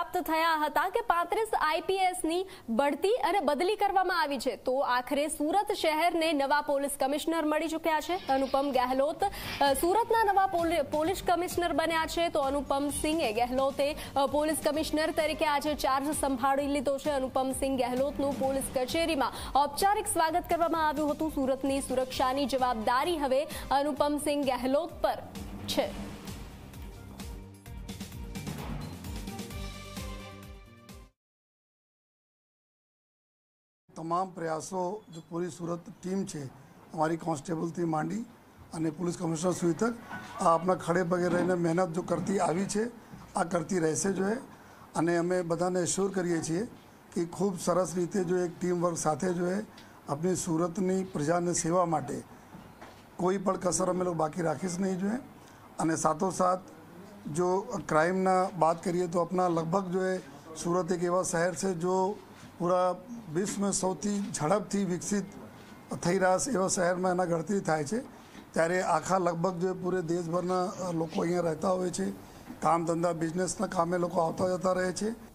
પ્રાપ્ત થયા હતા કે 35 આઈપીએસની બઢતી અને બદલી કરવામાં આવી છે, તો આખરે સુરત શહેરને નવા પોલીસ કમિશનર મળી ચૂક્યા છે। અનુપમ ગેહલોત સુરતના નવા પોલીસ કમિશનર બન્યા છે। તો અનુપમ સિંહ ગેહલોતે પોલીસ કમિશનર તરીકે આજે ચાર્જ સંભાળી લીધો છે। અનુપમ સિંહ ગેહલોતનું પોલીસ કચેરીમાં ઔપચારિક સ્વાગત કરવામાં આવ્યું હતું। સુરતની સુરક્ષાની જવાબદારી હવે અનુપમ સિંહ ગેહલોત પર છે। તમામ પ્રયાસો जो पूरी सूरत टीम है हमारी कांस्टेबल थी मांडी અને પોલીસ કમિશનર સુધી તક આ આપણા ખડે પગે રહીને મહેનત જો કરતી આવી છે, આ કરતી રહેશે જો અને અમે બધાને એશ્યોર કરીએ છીએ કે ખૂબ સરસ રીતે જો એક ટીમ વર્ક સાથે જો આપણી સુરતની પ્રજાની સેવા માટે કોઈ પણ કસર અમે લોકો બાકી રાખીશ નહીં જોઈએ। અને સાથોસાથ જો ક્રાઇમના બાત કરીએ તો આપણા લગભગ જો सूरत एक एवं शहर છે जो पूरा विश्व में સૌથી ઝડપથી વિકસિત થઈ રહ્યા છે એવા શહેરમાં એના ગણતરી થાય છે। ત્યારે આખા લગભગ જો પૂરે દેશભરના લોકો અહીંયા રહેતા હોય છે, કામ ધંધા બિઝનેસના કામે લોકો આવતા જતા રહે છે।